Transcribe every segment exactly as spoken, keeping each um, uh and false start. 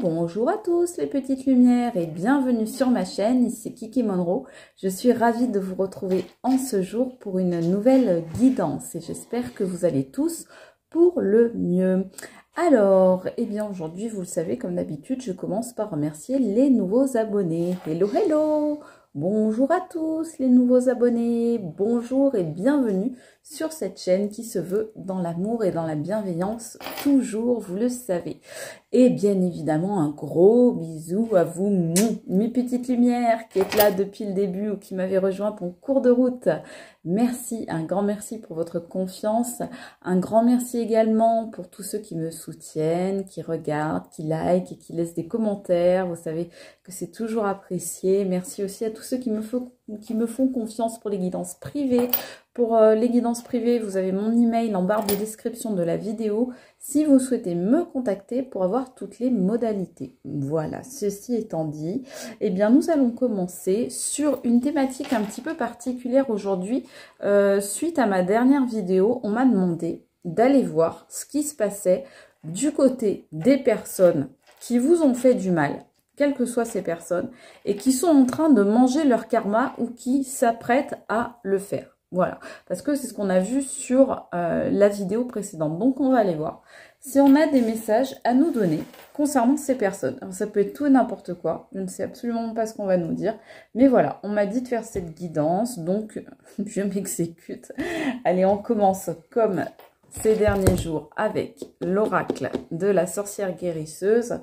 bonjour à tous les petites lumières et bienvenue sur ma chaîne, ici Kiki Monroe. Je suis ravie de vous retrouver en ce jour pour une nouvelle guidance et j'espère que vous allez tous pour le mieux. Alors, eh bien aujourd'hui, vous le savez, comme d'habitude, je commence par remercier les nouveaux abonnés. Hello, hello! Bonjour à tous les nouveaux abonnés, bonjour et bienvenue sur cette chaîne qui se veut dans l'amour et dans la bienveillance, toujours, vous le savez. Et bien évidemment, un gros bisou à vous, mes petites lumières qui êtes là depuis le début ou qui m'avez rejoint en cours de route. Merci, un grand merci pour votre confiance, un grand merci également pour tous ceux qui me soutiennent, qui regardent, qui like et qui laissent des commentaires. Vous savez que c'est toujours apprécié. Merci aussi à tous ceux qui me, font, qui me font confiance pour les guidances privées. Pour euh, les guidances privées, vous avez mon email en barre de description de la vidéo si vous souhaitez me contacter pour avoir toutes les modalités. Voilà, ceci étant dit, eh bien nous allons commencer sur une thématique un petit peu particulière aujourd'hui. Euh, suite à ma dernière vidéo, on m'a demandé d'aller voir ce qui se passait du côté des personnes qui vous ont fait du mal, quelles que soient ces personnes, et qui sont en train de manger leur karma ou qui s'apprêtent à le faire. Voilà, parce que c'est ce qu'on a vu sur euh, la vidéo précédente. Donc, on va aller voir si on a des messages à nous donner concernant ces personnes. Alors, ça peut être tout et n'importe quoi. Je ne sais absolument pas ce qu'on va nous dire. Mais voilà, on m'a dit de faire cette guidance. Donc, je m'exécute. Allez, on commence comme ces derniers jours avec l'oracle de la sorcière guérisseuse.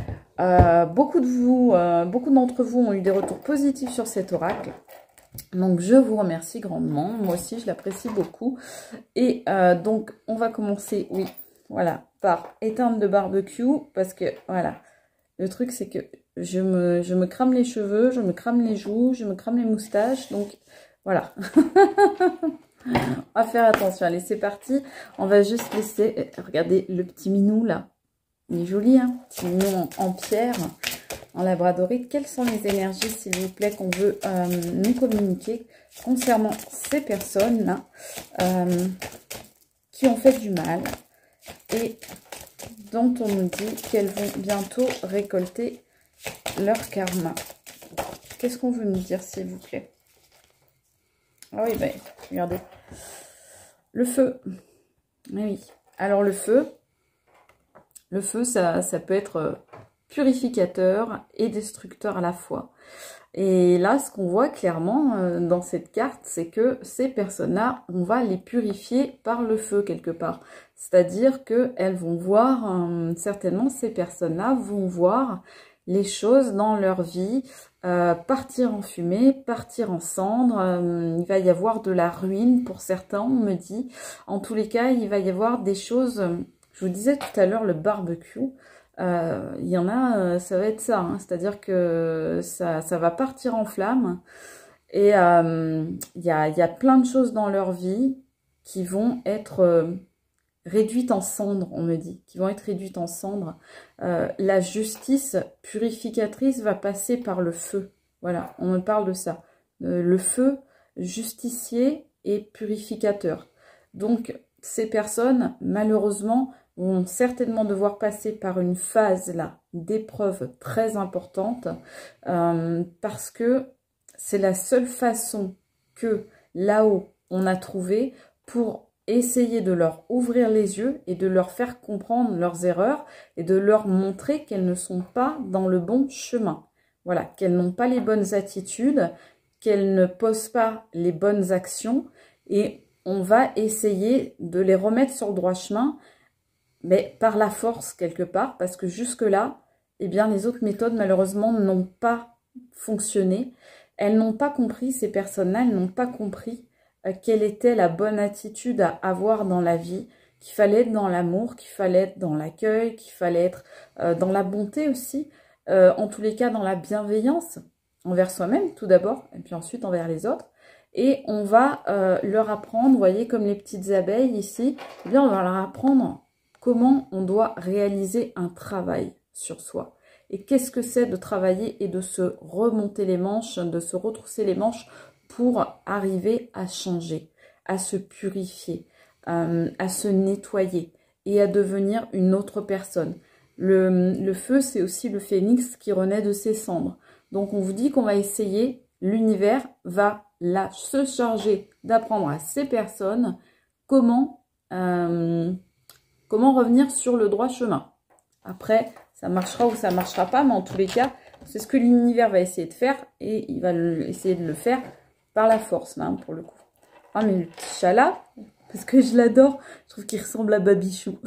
Euh, beaucoup de vous, euh, beaucoup d'entre vous ont eu des retours positifs sur cet oracle. Donc, je vous remercie grandement. Moi aussi, je l'apprécie beaucoup. Et euh, donc, on va commencer, oui, voilà, par éteindre le barbecue. Parce que, voilà, le truc, c'est que je me, je me crame les cheveux, je me crame les joues, je me crame les moustaches. Donc, voilà. On va faire attention. Allez, c'est parti. On va juste laisser, regardez le petit minou, là. Il est joli, hein, petit minou en, en pierre. En labradorite, quelles sont les énergies, s'il vous plaît, qu'on veut euh, nous communiquer concernant ces personnes euh, qui ont fait du mal et dont on nous dit qu'elles vont bientôt récolter leur karma. Qu'est-ce qu'on veut nous dire, s'il vous plaît? Ah oui, ben, regardez. Le feu. Oui. Alors, le feu, le feu, ça, ça peut être... Euh, purificateur et destructeur à la fois. Et là, ce qu'on voit clairement euh, dans cette carte, c'est que ces personnes-là, on va les purifier par le feu quelque part. C'est-à-dire qu'elles vont voir, euh, certainement ces personnes-là vont voir les choses dans leur vie euh, partir en fumée, partir en cendres. Euh, il va y avoir de la ruine pour certains, on me dit. En tous les cas, il va y avoir des choses... Je vous disais tout à l'heure, le barbecue... Euh, il y en a, euh, ça va être ça, hein, c'est-à-dire que ça, ça va partir en flammes et euh, il y a, y a plein de choses dans leur vie qui vont être euh, réduites en cendres, on me dit, qui vont être réduites en cendres. Euh, la justice purificatrice va passer par le feu, voilà, on me parle de ça. Euh, le feu justicier et purificateur. Donc, ces personnes, malheureusement, vont certainement devoir passer par une phase là d'épreuve très importante euh, parce que c'est la seule façon que là-haut on a trouvé pour essayer de leur ouvrir les yeux et de leur faire comprendre leurs erreurs et de leur montrer qu'elles ne sont pas dans le bon chemin. Voilà, qu'elles n'ont pas les bonnes attitudes, qu'elles ne posent pas les bonnes actions et on va essayer de les remettre sur le droit chemin, mais par la force quelque part, parce que jusque-là, eh bien, les autres méthodes, malheureusement, n'ont pas fonctionné. Elles n'ont pas compris, ces personnes-là, elles n'ont pas compris euh, quelle était la bonne attitude à avoir dans la vie, qu'il fallait être dans l'amour, qu'il fallait être dans l'accueil, qu'il fallait être euh, dans la bonté aussi, euh, en tous les cas dans la bienveillance, envers soi-même tout d'abord, et puis ensuite envers les autres. Et on va euh, leur apprendre, vous voyez, comme les petites abeilles ici, eh bien, on va leur apprendre comment on doit réaliser un travail sur soi. Et qu'est-ce que c'est de travailler et de se remonter les manches, de se retrousser les manches pour arriver à changer, à se purifier, euh, à se nettoyer et à devenir une autre personne. Le, le feu, c'est aussi le phénix qui renaît de ses cendres. Donc, on vous dit qu'on va essayer, l'univers va là se charger d'apprendre à ces personnes comment, euh, comment revenir sur le droit chemin. Après, ça marchera ou ça marchera pas, mais en tous les cas, c'est ce que l'univers va essayer de faire et il va le, essayer de le faire par la force, là, hein, pour le coup. Ah, mais le petit chat là, parce que je l'adore, je trouve qu'il ressemble à Babichou.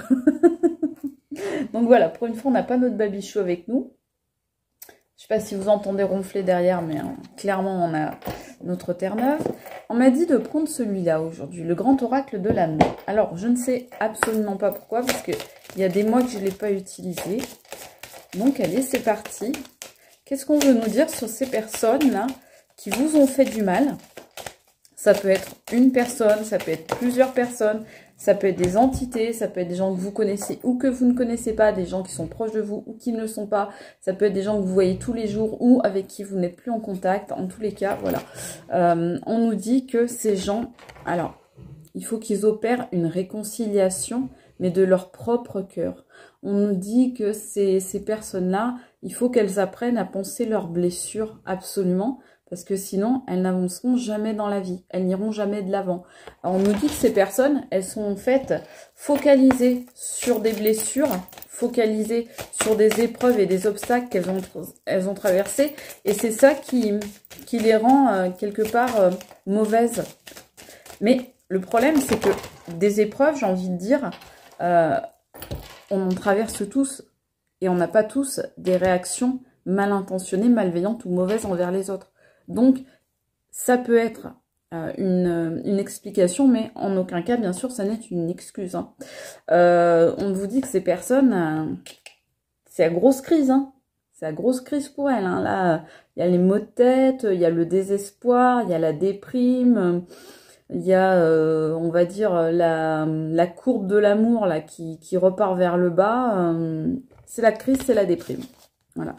Donc voilà, pour une fois, on n'a pas notre Babichou avec nous. Je ne sais pas si vous entendez ronfler derrière, mais hein, clairement, on a notre Terre-Neuve. On m'a dit de prendre celui-là aujourd'hui, le grand oracle de l'amour. Alors, je ne sais absolument pas pourquoi, parce qu'il y a des mois que je ne l'ai pas utilisé. Donc, allez, c'est parti. Qu'est-ce qu'on veut nous dire sur ces personnes-là qui vous ont fait du mal? Ça peut être une personne, ça peut être plusieurs personnes, ça peut être des entités, ça peut être des gens que vous connaissez ou que vous ne connaissez pas, des gens qui sont proches de vous ou qui ne le sont pas. Ça peut être des gens que vous voyez tous les jours ou avec qui vous n'êtes plus en contact. En tous les cas, voilà. Euh, on nous dit que ces gens, alors, il faut qu'ils opèrent une réconciliation, mais de leur propre cœur. On nous dit que ces, ces personnes-là, il faut qu'elles apprennent à penser leurs blessures absolument, parce que sinon, elles n'avanceront jamais dans la vie. Elles n'iront jamais de l'avant. On nous dit que ces personnes, elles sont en fait focalisées sur des blessures, focalisées sur des épreuves et des obstacles qu'elles ont, elles ont traversés. Et c'est ça qui, qui les rend euh, quelque part euh, mauvaises. Mais le problème, c'est que des épreuves, j'ai envie de dire, euh, on en traverse tous. Et on n'a pas tous des réactions mal intentionnées, malveillantes ou mauvaises envers les autres. Donc, ça peut être euh, une, une explication, mais en aucun cas, bien sûr, ça n'est une excuse. Hein. Euh, on vous dit que ces personnes, euh, c'est la grosse crise. Hein. C'est la grosse crise pour elles. Hein. Là, il y a les maux de tête, il y a le désespoir, il y a la déprime, il y a, euh, on va dire, la, la courbe de l'amour là qui, qui repart vers le bas. Euh, c'est la crise, c'est la déprime. Voilà.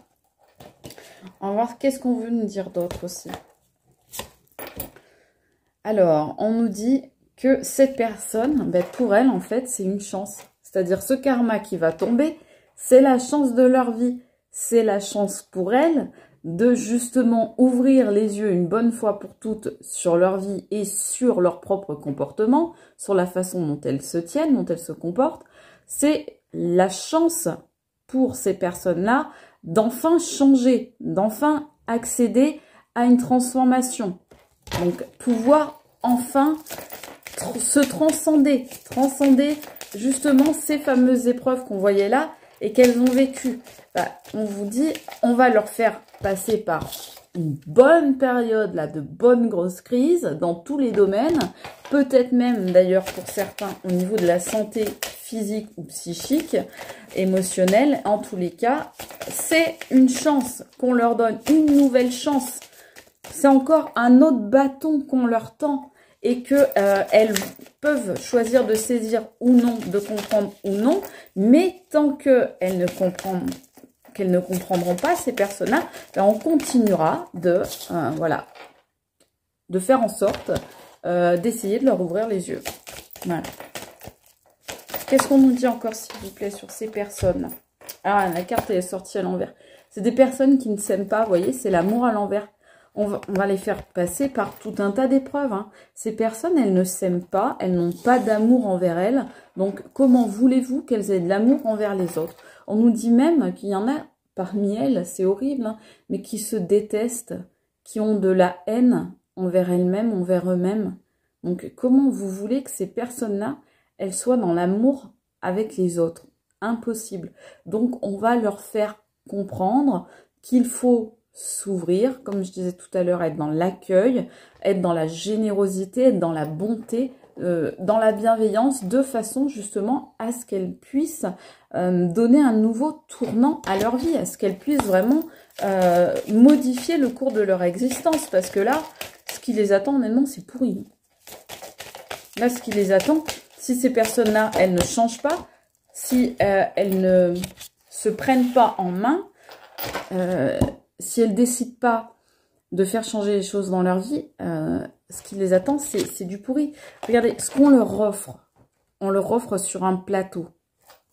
On va voir qu'est-ce qu'on veut nous dire d'autre aussi. Alors, on nous dit que cette personne, ben pour elle, en fait, c'est une chance. C'est-à-dire ce karma qui va tomber, c'est la chance de leur vie. C'est la chance pour elle de justement ouvrir les yeux une bonne fois pour toutes sur leur vie et sur leur propre comportement, sur la façon dont elles se tiennent, dont elles se comportent. C'est la chance pour ces personnes-là d'enfin changer, d'enfin accéder à une transformation. Donc, pouvoir enfin tr- se transcender, transcender justement ces fameuses épreuves qu'on voyait là et qu'elles ont vécues. Bah, on vous dit, on va leur faire passer par une bonne période, là, de bonnes grosses crises dans tous les domaines, peut-être même d'ailleurs pour certains au niveau de la santé physique ou psychique, émotionnelle. En tous les cas, c'est une chance qu'on leur donne, une nouvelle chance. C'est encore un autre bâton qu'on leur tend et que euh, elles peuvent choisir de saisir ou non, de comprendre ou non, mais tant qu'elles ne comprennent qu'elles ne comprendront pas, ces personnes-là, ben on continuera de, euh, voilà, de faire en sorte euh, d'essayer de leur ouvrir les yeux. Voilà. Qu'est-ce qu'on nous dit encore, s'il vous plaît, sur ces personnes? Ah, la carte elle est sortie à l'envers. C'est des personnes qui ne s'aiment pas, vous voyez, c'est l'amour à l'envers. On va, on va les faire passer par tout un tas d'épreuves. Hein. Ces personnes, elles ne s'aiment pas, elles n'ont pas d'amour envers elles. Donc, comment voulez-vous qu'elles aient de l'amour envers les autres? On nous dit même qu'il y en a parmi elles, c'est horrible, hein, mais qui se détestent, qui ont de la haine envers elles-mêmes, envers eux-mêmes. Donc, comment vous voulez que ces personnes-là, elles soient dans l'amour avec les autres? Impossible. Donc, on va leur faire comprendre qu'il faut s'ouvrir, comme je disais tout à l'heure, être dans l'accueil, être dans la générosité, être dans la bonté, euh, dans la bienveillance, de façon justement à ce qu'elles puissent euh, donner un nouveau tournant à leur vie, à ce qu'elles puissent vraiment euh, modifier le cours de leur existence, parce que là, ce qui les attend, honnêtement, c'est pourri. Là, ce qui les attend, si ces personnes-là, elles ne changent pas, si euh, elles ne se prennent pas en main, euh, si elles ne décident pas de faire changer les choses dans leur vie, euh, ce qui les attend, c'est du pourri. Regardez, ce qu'on leur offre, on leur offre sur un plateau.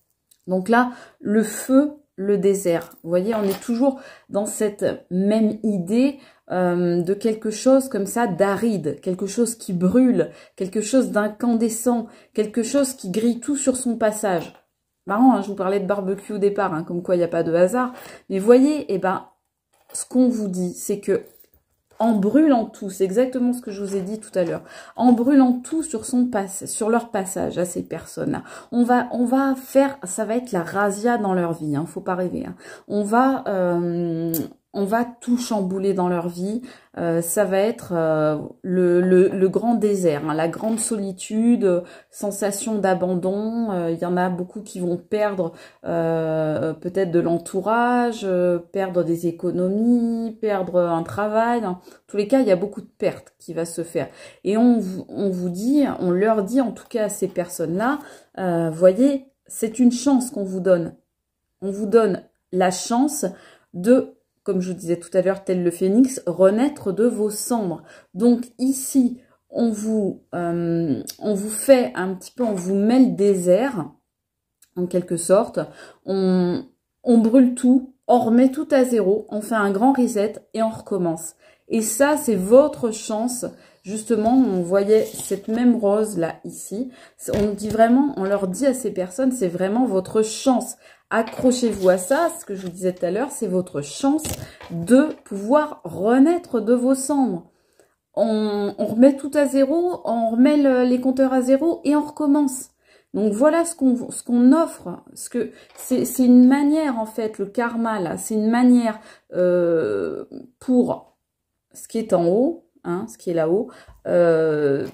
Donc là, le feu, le désert. Vous voyez, on est toujours dans cette même idée euh, de quelque chose comme ça d'aride, quelque chose qui brûle, quelque chose d'incandescent, quelque chose qui grille tout sur son passage. Marrant, hein, je vous parlais de barbecue au départ, hein, comme quoi il n'y a pas de hasard. Mais voyez, eh ben, ce qu'on vous dit, c'est que en brûlant tout, c'est exactement ce que je vous ai dit tout à l'heure, en brûlant tout sur son passe, sur leur passage à ces personnes-là, on va, on va faire, ça va être la razzia dans leur vie, hein, faut pas rêver. Hein. On va, euh, on va tout chambouler dans leur vie. Euh, ça va être euh, le, le, le grand désert, hein, la grande solitude, euh, sensation d'abandon. Il euh, y en a beaucoup qui vont perdre euh, peut-être de l'entourage, euh, perdre des économies, perdre un travail. En tous les cas, il y a beaucoup de pertes qui va se faire. Et on, on vous dit, on leur dit en tout cas à ces personnes-là, euh, voyez, c'est une chance qu'on vous donne. On vous donne la chance de, comme je vous disais tout à l'heure, tel le phénix, renaître de vos cendres. Donc ici, on vous, euh, on vous fait un petit peu, on vous met le désert, en quelque sorte. On, on brûle tout, on remet tout à zéro, on fait un grand reset et on recommence. Et ça, c'est votre chance. Justement, on voyait cette même rose là, ici. On dit vraiment, on leur dit à ces personnes, c'est vraiment votre chance. Accrochez-vous à ça, ce que je vous disais tout à l'heure, c'est votre chance de pouvoir renaître de vos cendres. On, on remet tout à zéro, on remet le, les compteurs à zéro et on recommence. Donc voilà ce qu'on ce qu'on offre, ce que c'est c'est une manière en fait, le karma là, c'est une manière euh, pour ce qui est en haut, hein, ce qui est là-haut, euh,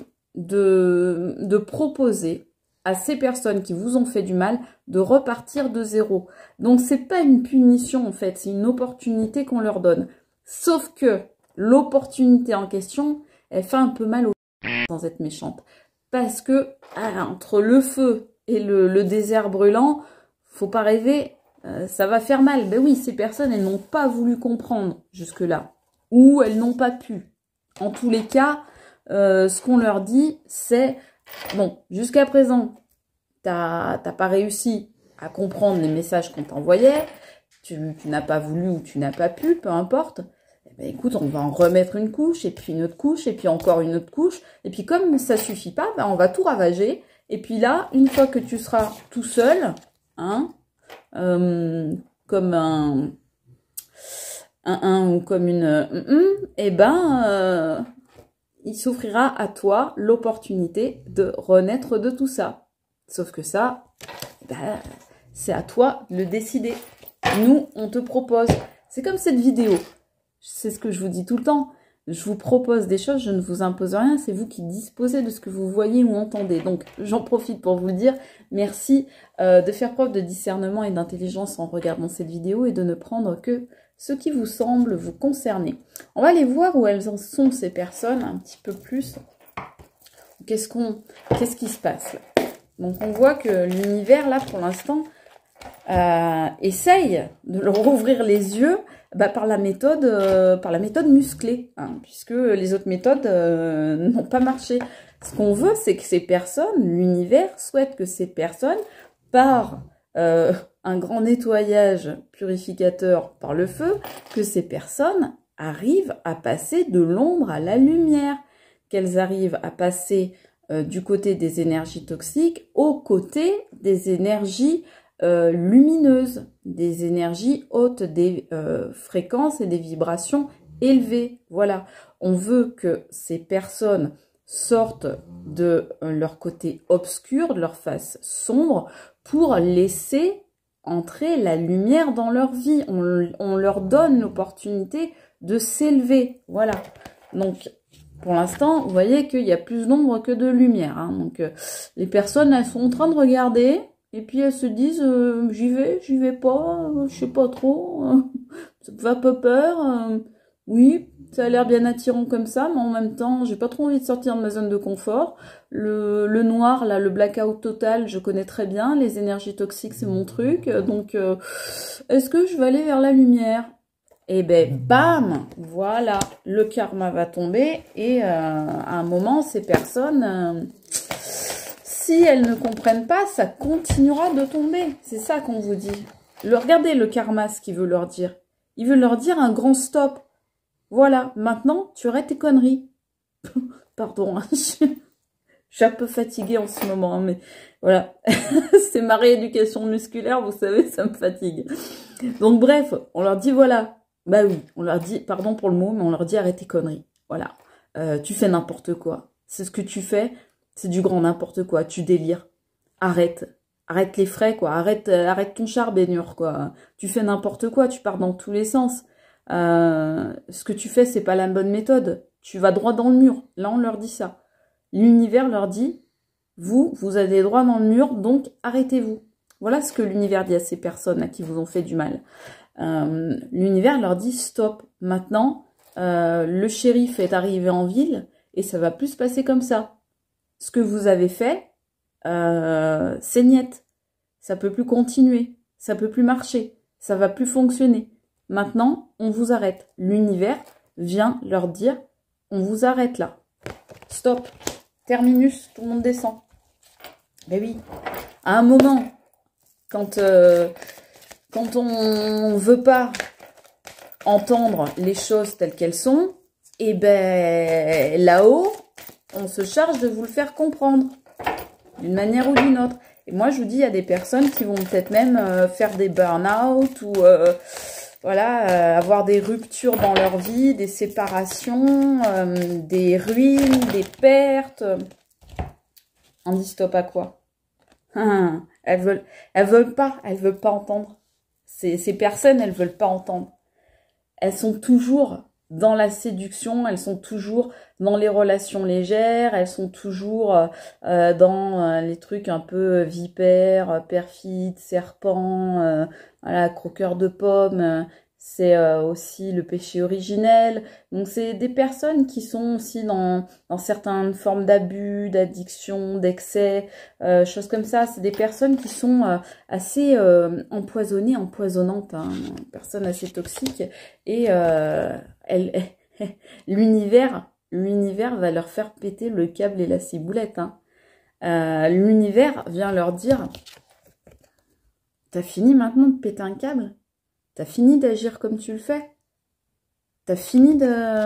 de de proposer à ces personnes qui vous ont fait du mal de repartir de zéro. Donc c'est pas une punition en fait, c'est une opportunité qu'on leur donne. Sauf que l'opportunité en question, elle fait un peu mal au sans être méchante. Parce que ah, entre le feu et le, le désert brûlant, faut pas rêver, euh, ça va faire mal. Ben oui, ces personnes, elles n'ont pas voulu comprendre jusque-là. Ou elles n'ont pas pu. En tous les cas, euh, ce qu'on leur dit, c'est... Bon, jusqu'à présent, t'as t'as pas réussi à comprendre les messages qu'on t'envoyait, tu, tu n'as pas voulu ou tu n'as pas pu, peu importe. Eh ben, écoute, on va en remettre une couche, et puis une autre couche, et puis encore une autre couche. Et puis comme ça suffit pas, ben, on va tout ravager. Et puis là, une fois que tu seras tout seul, hein, euh, comme un, un, un ou comme une, un, un, et ben, euh, il s'offrira à toi l'opportunité de renaître de tout ça. Sauf que ça, ben, c'est à toi de le décider. Nous, on te propose. C'est comme cette vidéo. C'est ce que je vous dis tout le temps. Je vous propose des choses, je ne vous impose rien. C'est vous qui disposez de ce que vous voyez ou entendez. Donc, j'en profite pour vous le dire. Merci euh, de faire preuve de discernement et d'intelligence en regardant cette vidéo et de ne prendre que ce qui vous semble vous concerner. On va aller voir où elles en sont, ces personnes, un petit peu plus. Qu'est-ce qu'on, qu'est-ce qui se passe là? Donc, on voit que l'univers, là, pour l'instant, euh, essaye de leur ouvrir les yeux bah, par la méthode euh, par la méthode musclée, hein, puisque les autres méthodes euh, n'ont pas marché. Ce qu'on veut, c'est que ces personnes, l'univers souhaite que ces personnes, par euh, un grand nettoyage purificateur par le feu, que ces personnes arrivent à passer de l'ombre à la lumière, qu'elles arrivent à passer euh, du côté des énergies toxiques au côté des énergies Euh, lumineuses, des énergies hautes, des euh, fréquences et des vibrations élevées. Voilà, on veut que ces personnes sortent de euh, leur côté obscur, de leur face sombre, pour laisser entrer la lumière dans leur vie. On, on leur donne l'opportunité de s'élever. Voilà, donc... Pour l'instant, vous voyez qu'il y a plus d'ombre que de lumière. Hein. Donc, euh, les personnes, elles sont en train de regarder. Et puis elles se disent, euh, j'y vais, j'y vais pas, euh, je sais pas trop, euh, ça me fait un peu peur. Euh, oui, ça a l'air bien attirant comme ça, mais en même temps, j'ai pas trop envie de sortir de ma zone de confort. Le, le noir, là, le blackout total, je connais très bien. Les énergies toxiques, c'est mon truc. Donc, euh, est-ce que je vais aller vers la lumière? Et ben, bam, voilà, le karma va tomber. Et euh, à un moment, ces personnes... Euh, si elles ne comprennent pas, ça continuera de tomber. C'est ça qu'on vous dit. Le, regardez le karma, ce qu'il veut leur dire. Il veut leur dire un grand stop. Voilà, maintenant, tu arrêtes tes conneries. Pardon, hein, je, suis, je suis un peu fatiguée en ce moment, hein, mais voilà. C'est ma rééducation musculaire, vous savez, ça me fatigue. Donc bref, on leur dit voilà. Bah oui, on leur dit, pardon pour le mot, mais on leur dit arrête tes conneries. Voilà, euh, tu fais n'importe quoi. C'est ce que tu fais, c'est du grand n'importe quoi. Tu délires. Arrête. Arrête les frais, quoi. Arrête, euh, arrête ton char, baignure, quoi. Tu fais n'importe quoi, tu pars dans tous les sens. Euh, ce que tu fais, c'est pas la bonne méthode. Tu vas droit dans le mur. Là, on leur dit ça. L'univers leur dit, vous, vous avez droit dans le mur, donc arrêtez-vous. Voilà ce que l'univers dit à ces personnes à qui vous ont fait du mal. Euh, l'univers leur dit stop. Maintenant, euh, le shérif est arrivé en ville et ça va plus se passer comme ça. Ce que vous avez fait, euh, c'est niette. Ça peut plus continuer. Ça peut plus marcher. Ça va plus fonctionner. Maintenant, on vous arrête. L'univers vient leur dire, on vous arrête là. Stop. Terminus. Tout le monde descend. Ben oui. À un moment, quand... Euh, Quand on veut pas entendre les choses telles qu'elles sont, et ben là-haut, on se charge de vous le faire comprendre, d'une manière ou d'une autre. Et moi, je vous dis, il y a des personnes qui vont peut-être même euh, faire des burn-out ou euh, voilà, euh, avoir des ruptures dans leur vie, des séparations, euh, des ruines, des pertes. On dit stop à quoi? Elles veulent, elles veulent pas, elles veulent pas entendre. Ces, ces personnes, elles veulent pas entendre. Elles sont toujours dans la séduction, elles sont toujours dans les relations légères, elles sont toujours euh, dans euh, les trucs un peu vipères, perfides, serpents, euh, voilà, croqueurs de pommes. C'est euh, aussi le péché originel. Donc, c'est des personnes qui sont aussi dans, dans certaines formes d'abus, d'addiction, d'excès, euh, choses comme ça. C'est des personnes qui sont euh, assez euh, empoisonnées, empoisonnantes, hein, personnes assez toxiques. Et euh, l'univers l'univers va leur faire péter le câble et la ciboulette. Hein. Euh, l'univers vient leur dire, t'as fini maintenant de péter un câble? T'as fini d'agir comme tu le fais? T'as fini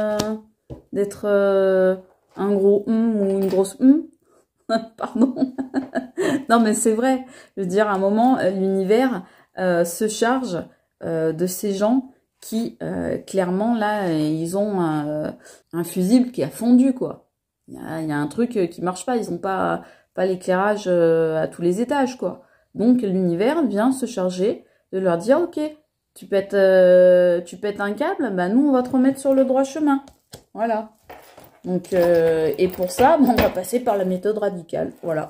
d'être euh, un gros hum ou une grosse hum? Pardon. Non, mais c'est vrai. Je veux dire, à un moment, l'univers euh, se charge euh, de ces gens qui, euh, clairement, là, ils ont un, un fusible qui a fondu, quoi. Il y a, il y a un truc qui marche pas. Ils n'ont pas, pas l'éclairage euh, à tous les étages, quoi. Donc, l'univers vient se charger de leur dire, ok, tu pètes, euh, tu pètes un câble, bah nous, on va te remettre sur le droit chemin. Voilà. Donc, euh, et pour ça, on va passer par la méthode radicale. Voilà.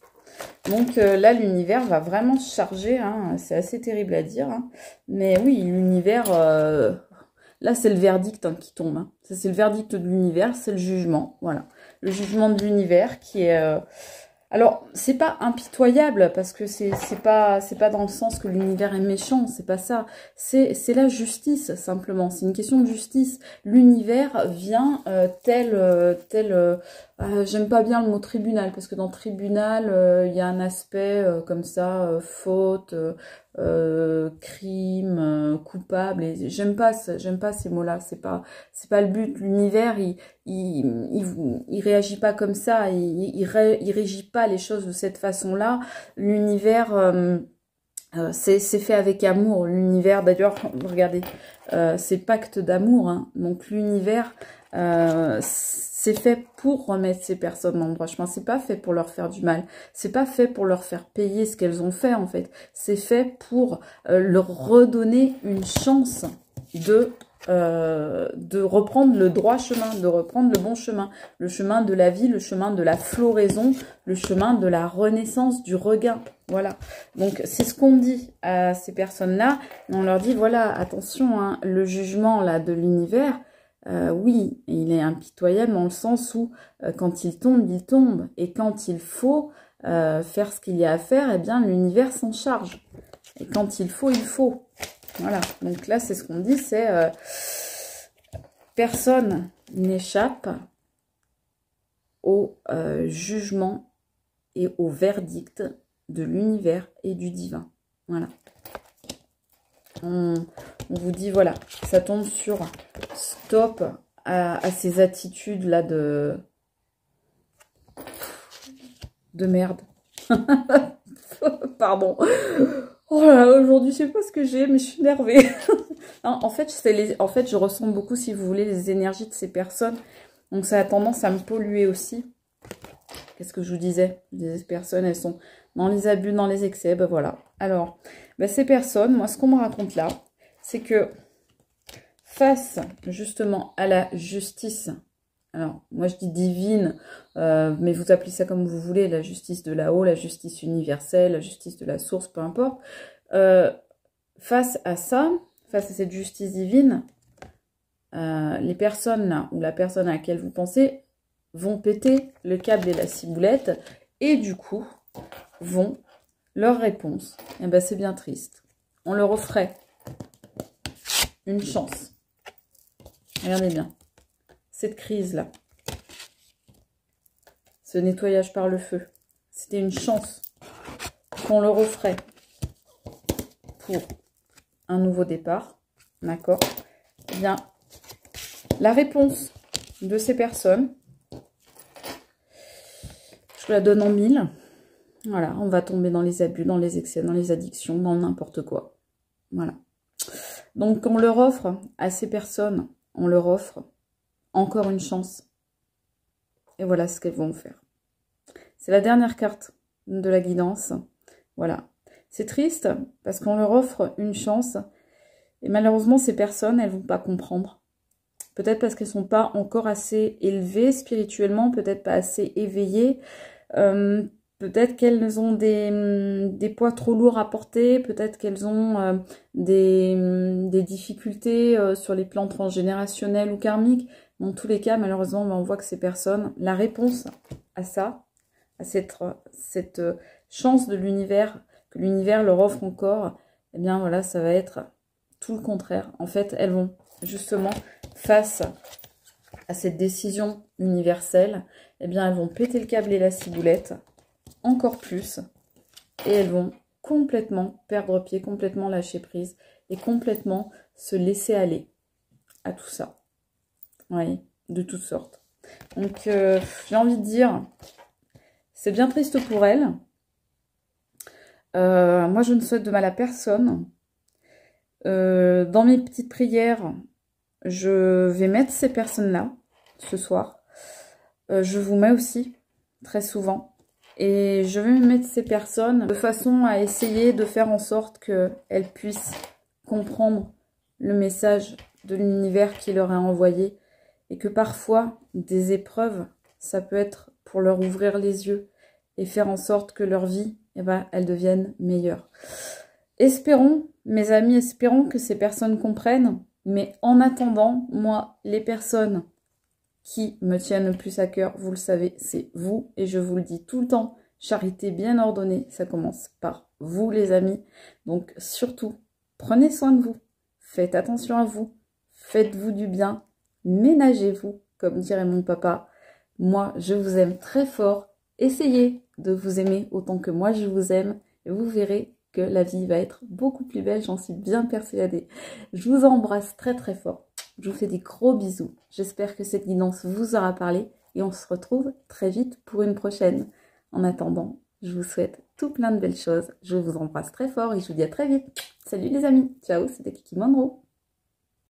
Donc euh, là, l'univers va vraiment se charger. Hein, c'est assez terrible à dire. Hein, mais oui, l'univers... Euh, là, c'est le verdict hein, qui tombe. Hein. Ça, c'est le verdict de l'univers, c'est le jugement. Voilà. Le jugement de l'univers qui est... Euh, alors, c'est pas impitoyable, parce que c'est pas, c'est pas dans le sens que l'univers est méchant, c'est pas ça. C'est la justice, simplement. C'est une question de justice. L'univers vient euh, tel... Euh, tel euh, euh, j'aime pas bien le mot tribunal, parce que dans tribunal, il euh, y a un aspect euh, comme ça, euh, faute, euh, euh, crime, euh, coupable, et j'aime pas, j'aime pas ces mots-là, c'est pas, c'est pas le but. L'univers, il, il, il, il réagit pas comme ça, il, il, ré, il régit pas les choses de cette façon-là. L'univers, euh, euh, c'est fait avec amour. L'univers, d'ailleurs, regardez, euh, c'est pacte d'amour, hein. Donc l'univers, euh, c'est fait pour remettre ces personnes dans le droit chemin. C'est pas fait pour leur faire du mal. C'est pas fait pour leur faire payer ce qu'elles ont fait, en fait. C'est fait pour euh, leur redonner une chance de, euh, de reprendre le droit chemin, de reprendre le bon chemin. Le chemin de la vie, le chemin de la floraison, le chemin de la renaissance, du regain. Voilà. Donc, c'est ce qu'on dit à ces personnes-là. On leur dit, voilà, attention, hein, le jugement là de l'univers, Euh, oui, il est impitoyable dans le sens où euh, quand il tombe, il tombe. Et quand il faut euh, faire ce qu'il y a à faire, eh bien l'univers s'en charge. Et quand il faut, il faut. Voilà. Donc là, c'est ce qu'on dit, c'est euh, personne n'échappe au euh, jugement et au verdict de l'univers et du divin. Voilà. On, on vous dit, voilà, ça tombe sur stop à, à ces attitudes-là de... de merde. Pardon. Oh là là, aujourd'hui, je sais pas ce que j'ai, mais je suis énervée. Non, en fait, c'est les, en fait, je ressens beaucoup, si vous voulez, les énergies de ces personnes. Donc, ça a tendance à me polluer aussi. Qu'est-ce que je vous disais? Les personnes, elles sont dans les abus, dans les excès. Ben voilà. Alors, ben ces personnes, moi, ce qu'on me raconte là, c'est que face, justement, à la justice, alors, moi, je dis divine, euh, mais vous appelez ça comme vous voulez, la justice de là-haut, la justice universelle, la justice de la source, peu importe. Euh, face à ça, face à cette justice divine, euh, les personnes là, ou la personne à laquelle vous pensez, vont péter le câble et la ciboulette, et du coup, vont, leur réponse, eh ben, c'est bien triste. On leur offrait une chance. Regardez bien. Cette crise-là, ce nettoyage par le feu, c'était une chance qu'on leur offrait pour un nouveau départ, d'accord? Eh bien, la réponse de ces personnes, je vous la donne en mille. Voilà, on va tomber dans les abus, dans les excès, dans les addictions, dans n'importe quoi. Voilà. Donc, on leur offre à ces personnes, on leur offre encore une chance. Et voilà ce qu'elles vont faire. C'est la dernière carte de la guidance. Voilà. C'est triste parce qu'on leur offre une chance. Et malheureusement, ces personnes, elles ne vont pas comprendre. Peut-être parce qu'elles ne sont pas encore assez élevées spirituellement, peut-être pas assez éveillées. Euh, peut-être qu'elles ont des, des poids trop lourds à porter. Peut-être qu'elles ont euh, des, des difficultés euh, sur les plans transgénérationnels ou karmiques. Dans tous les cas, malheureusement, on voit que ces personnes, la réponse à ça, à cette, cette chance de l'univers, que l'univers leur offre encore, eh bien voilà, ça va être tout le contraire. En fait, elles vont justement, face à cette décision universelle, eh bien elles vont péter le câble et la ciboulette, encore plus, et elles vont complètement perdre pied, complètement lâcher prise, et complètement se laisser aller à tout ça. Oui, de toutes sortes. Donc, euh, j'ai envie de dire, c'est bien triste pour elle. Euh, moi, je ne souhaite de mal à personne. Euh, dans mes petites prières, je vais mettre ces personnes-là, ce soir. Euh, je vous mets aussi, très souvent. Et je vais mettre ces personnes de façon à essayer de faire en sorte qu'elles puissent comprendre le message de l'univers qui leur est envoyé. Et que parfois, des épreuves, ça peut être pour leur ouvrir les yeux et faire en sorte que leur vie, eh ben, elle devienne meilleure. Espérons, mes amis, espérons que ces personnes comprennent. Mais en attendant, moi, les personnes qui me tiennent le plus à cœur, vous le savez, c'est vous. Et je vous le dis tout le temps, charité bien ordonnée, ça commence par vous, les amis. Donc, surtout, prenez soin de vous. Faites attention à vous. Faites-vous du bien. Ménagez-vous, comme dirait mon papa. Moi, je vous aime très fort. Essayez de vous aimer autant que moi, je vous aime. Et vous verrez que la vie va être beaucoup plus belle, j'en suis bien persuadée. Je vous embrasse très très fort. Je vous fais des gros bisous. J'espère que cette guidance vous aura parlé. Et on se retrouve très vite pour une prochaine. En attendant, je vous souhaite tout plein de belles choses. Je vous embrasse très fort et je vous dis à très vite. Salut les amis. Ciao, c'était Kiki Monroe.